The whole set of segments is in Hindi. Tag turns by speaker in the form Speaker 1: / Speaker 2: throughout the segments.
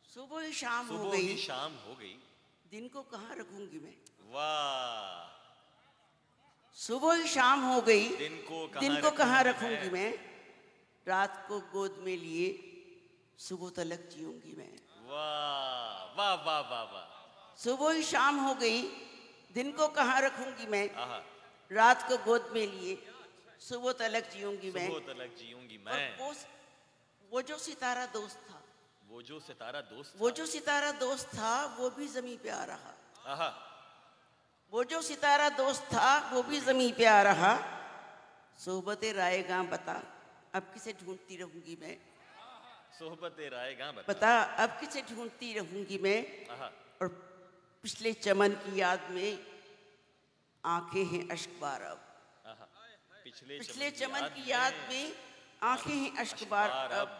Speaker 1: सुबह ही शाम हो गई, दिन को कहाँ रखूंगी मैं।
Speaker 2: वाह।
Speaker 1: सुबह ही शाम हो गई, दिन को कहाँ रखूंगी मैं। रात को गोद में लिए सुबह तलक जीऊंगी मैं।
Speaker 2: वाह वाह वाह वाह वाह।
Speaker 1: सुबह ही शाम हो गई, दिन को कहाँ रखूंगी मैं। रात को गोद में लिए सुबह तलक जीऊंगी मैं।
Speaker 2: सुबह तलक जीऊंगी मैं।
Speaker 1: वो जो सितारा दोस्त था,
Speaker 2: वो जो सितारा दोस्त था,
Speaker 1: वो जो सितारा दोस्त था वो भी ज़मीं पे आ रहा।
Speaker 2: आहा।
Speaker 1: वो जो सितारा दोस्त था वो भी ज़मीं पे आ रहा। सोहबते रायगां बता अब किसे ढूंढती रहूंगी मैं।
Speaker 2: सोहबते रायगां
Speaker 1: बता अब किसे ढूंढती रहूंगी मैं। और पिछले चमन की याद में आंखें हैं अश्कबार अब। पिछले चमन की याद में आंखें हैं अश्कबार अब।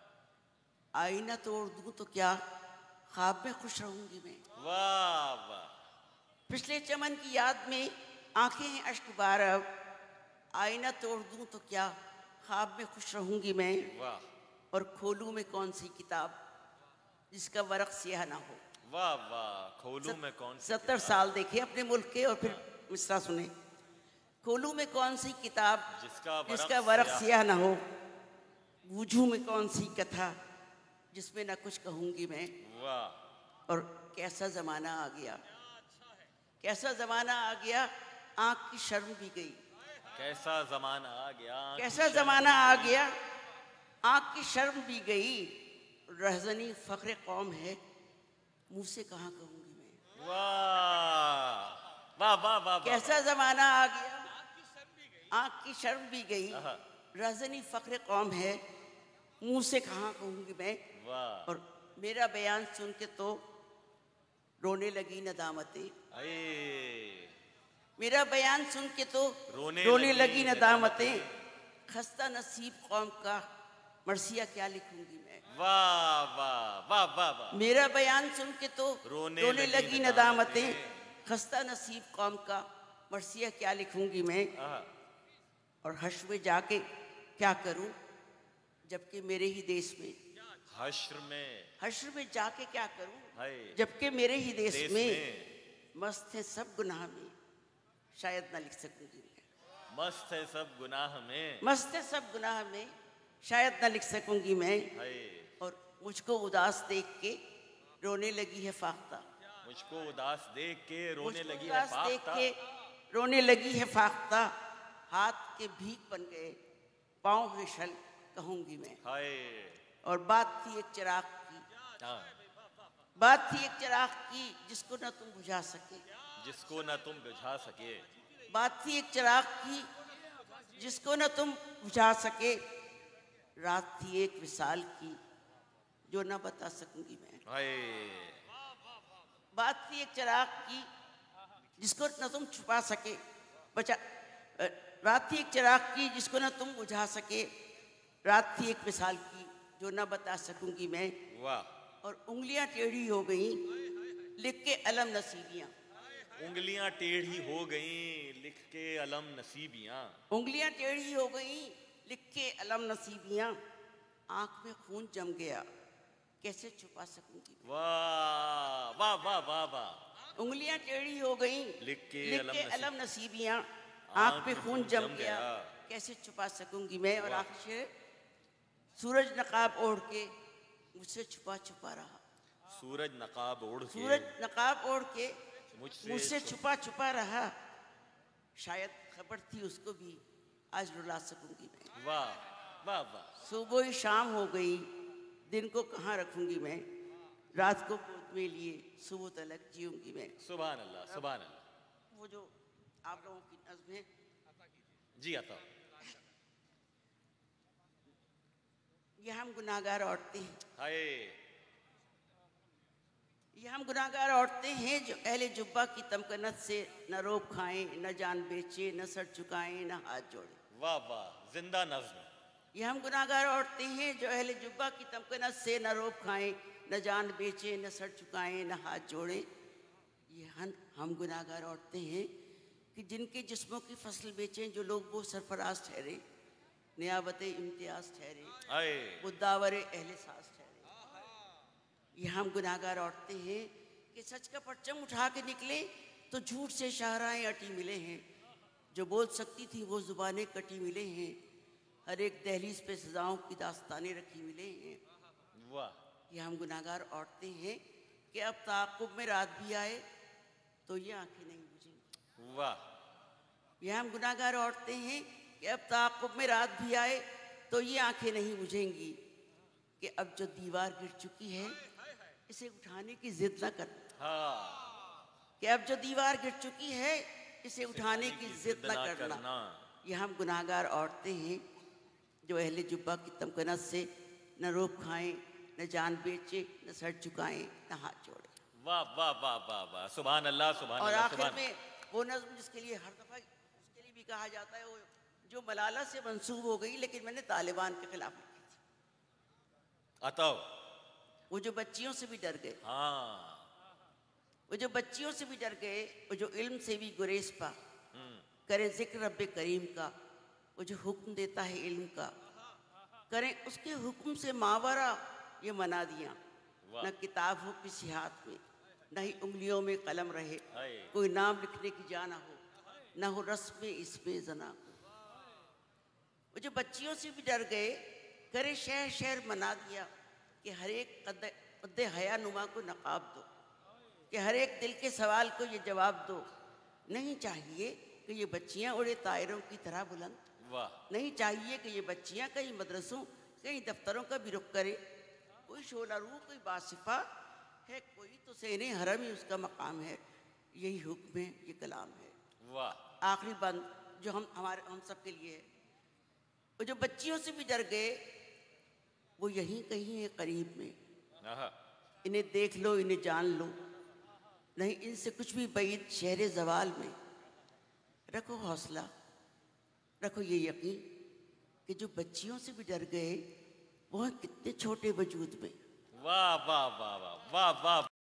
Speaker 1: आईना तोड़ दूं तो क्या ख्वाब में खुश रहूंगी मैं।
Speaker 2: वाह वाह।
Speaker 1: पिछले चमन की याद में आंखें हैं अश्कबार अब। आईना तोड़ दूं तो क्या ख्वाब में खुश रहूंगी मैं।
Speaker 2: वाह।
Speaker 1: और खोलूं में कौन सी किताब जिसका वरक सियाह ना हो।
Speaker 2: वाह वाह। खोलूं में कौन सी
Speaker 1: 70 साल देखे अपने मुल्क के और फिर मिसरा सुने। खोलूं में कौन सी किताब जिसका वरक सियाह ना हो। बूझूं में कौन सी कथा जिसमें ना कुछ कहूंगी मैं।
Speaker 2: वाह।
Speaker 1: और कैसा ज़माना आ गया, कैसा ज़माना आ गया, आँख की शर्म भी गई।
Speaker 2: कैसा ज़माना आ गया,
Speaker 1: कैसा ज़माना आ गया, आँख की शर्म भी गई। रहज़नी फ़ख्र कौम है, मुँह से कहाँ कहूँगी मैं।
Speaker 2: वाह वाह वाह वाह।
Speaker 1: कैसा ज़माना आ गया, आँख की शर्म भी गई। रहज़नी फ़ख्र कौम है, मुँह से कहाँ कहूँगी मैं। और मेरा बयान सुन के तो रोने लगी नदामतें। मेरा बयान सुन के तो रोने लगी नदामतें। खस्ता नसीब कौम का मरसिया क्या लिखूंगी मैं।
Speaker 2: वाह वाह वाह वाह वाह।
Speaker 1: मेरा बयान सुन के तो रोने लगी नदामतें। खस्ता नसीब कौम का मरसिया क्या लिखूंगी मैं। और हश्र में जाके क्या करूं जबकि मेरे ही देश में। हश्र में जाके क्या करूं जबकि मेरे ही देश में। मस्त है सब गुनाह में शायद ना लिख सकूंगी मैं।
Speaker 2: मस्त है सब गुनाह में,
Speaker 1: मस्त है सब गुनाह में शायद ना लिख सकूंगी मैं। और मुझको उदास देख के रोने लगी है फाख्ता।
Speaker 2: मुझको उदास देख के रोने लगी है
Speaker 1: फाख्ता। देख
Speaker 2: फाख्ता।
Speaker 1: के रोने लगी है फाख्ता। हाथ के भीख बन गए पाँव है शल कहूंगी मैं। और बात थी एक चिराग की, बात थी एक चिराग की जिसको न तुम बुझा सके।
Speaker 2: जिसको न तुम बुझा सके।
Speaker 1: बात थी एक चिराग की जिसको न तुम बुझा सके। रात थी एक विसाल की जो न बता सकूंगी मैं। बात थी एक चिराग की जिसको न तुम छुपा सके। रात थी एक चिराग की जिसको न तुम बुझा सके। रात थी एक विसाल की जो न बता सकूंगी मैं।
Speaker 2: वाह।
Speaker 1: और उंगलियां टेढ़ी हो गई लिख के अलम नसीबियां।
Speaker 2: उंगलियां टेढ़ी हो गईं लिख के अलम नसीबियां।
Speaker 1: उंगलियां टेढ़ी हो गई लिख के अलम नसीबियां। आंख में खून जम गया कैसे छुपा सकूंगी।
Speaker 2: वाह वाह वाह वाह वाह।
Speaker 1: उंगलियां टेढ़ी हो गई
Speaker 2: लिख के
Speaker 1: अलम नसीबियां। आंख में खून जम गया कैसे छुपा सकूंगी मैं। और आखिर सूरज नकाब ओढ़ के मुझसे छुपा छुपा रहा।
Speaker 2: सूरज नकाब ओढ़ के,
Speaker 1: सूरज नकाब ओढ़ के मुझसे छुपा छुपा रहा। शायद खबर थी उसको भी आज रुला सकूंगी मैं।
Speaker 2: वाह वाह वाह।
Speaker 1: सुबह ही शाम हो गई दिन को कहाँ रखूंगी मैं। रात को गोद में लिए सुबह तलक जीऊंगी मैं।
Speaker 2: सुभान अल्लाह सुभान अल्लाह।
Speaker 1: वो जो आप लोगों की नज़्म है
Speaker 2: जी आता।
Speaker 1: ये हम गुनाहगार औरतें हैं।
Speaker 2: हाय।
Speaker 1: ये हम गुनाहगार औरतें हैं जो अहले जुब्बा की तमकनत से न रोब खाएं न जान बेचे न सर चुकाएं न हाथ जोड़े।
Speaker 2: वाह वाह जिंदा नज़्म।
Speaker 1: ये हम गुनाहगार औरतें हैं जो अहले जुब्बा की तमकनत से न रोब खाएं न जान बेचे न सर चुकाएं न हाथ जोड़े। ये हम गुनाहगार औरतें हैं कि जिनके जिस्मों की फसल बेचें जो लोग वो सरफराज ठहरे। नियाबत इम्तियाज ठहरे वो दावर अहले सास ठहरे। ये हम गुनाहगार औरतें हैं कि सच का परचम उठा के निकले तो झूठ से शाहराएं अटी मिले हैं। जो बोल सकती थी वो जुबानें कटी मिले हैं। हर एक दहलीज पे सजाओं की दास्तानें रखी मिले हैं। वाह। ये हम गुनाहगार औरतें हैं कि अब ताक़ुब में रात भी आए तो ये आंखें नहीं बुझेंगी। वाह। ये हम गुनाहगार औरतें हैं कि अब ताक़ुब में रात भी आए तो ये आंखें नहीं बुझेंगी कि अब जो दीवार गिर चुकी है इसे उठाने की जिद न कर। कि अब जो दीवार गिर चुकी है इसे उठाने की जिद न करना। ये हम गुनाहगार औरतें हैं जो अहले जुब्बा की तमकनत से न रोब खाएं, न जान बेचे, न सर झुकाएं, न हाथ जोड़े।
Speaker 2: वाह वाह वाह वाह वाह, सुभान अल्लाह सुभान
Speaker 1: और
Speaker 2: अल्लाह।
Speaker 1: आखिर में वो नज़्म जिसके लिए हर दफ़ा उसके लिए भी कहा जाता है, वो जो मलाला से मंसूब हो गई लेकिन मैंने तालिबान के खिलाफ लिखी थी।
Speaker 2: अताओ
Speaker 1: वो जो बच्चियों से भी डर गए।
Speaker 2: हाँ।
Speaker 1: वो जो बच्चियों से भी डर गए, वो जो इल्म से भी गुरेज पा करें जिक्र रब्बे करीम का। वो जो हुक्म देता है इल्म का करें उसके हुक्म से मावरा ये मना दिया। न किताब हो किसी हाथ में, न ही उंगलियों में कलम रहे, कोई नाम लिखने की जाना हो, न हो रस्म इसमें जना को। वो जो बच्चियों से भी डर गए करे शहर शहर मना दिया कि हर एक कद्दे हया नुमा को नकाब दो, कि हर एक दिल के सवाल को ये जवाब दो। नहीं चाहिए कि ये बच्चियां उड़े तायरों की तरह बुलंद। वाह। नहीं चाहिए कि ये बच्चियां कई मदरसों कई दफ्तरों का भी रुख करे। कोई शोला रूह कोई बासिफा है, कोई तो सेने हरम ही उसका मकाम है। यही हुक्म है, ये कलाम है। वाह। आखिरी बंद जो हम सब के लिए है। वो जो बच्चियों से भी डर गए वो यहीं कहीं है करीब में। इन्हें देख लो, इन्हें जान लो, नहीं इनसे कुछ भी बैद शहर जवाल में। रखो हौसला, रखो ये यकीन कि जो बच्चियों से भी डर गए वो हैं कितने छोटे वजूद में। वाह वाह वाह वाह वाह वाह।